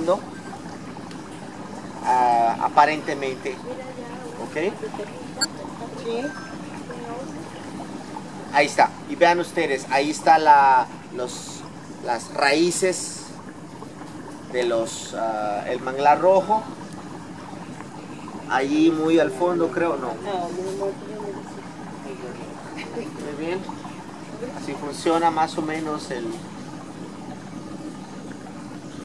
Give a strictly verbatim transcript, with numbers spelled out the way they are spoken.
No, ah, aparentemente, ¿ok? Sí. Ahí está, y vean ustedes, ahí está la, los, las raíces de los, uh, el manglar rojo, allí muy al fondo creo, no. Muy bien, así funciona más o menos el,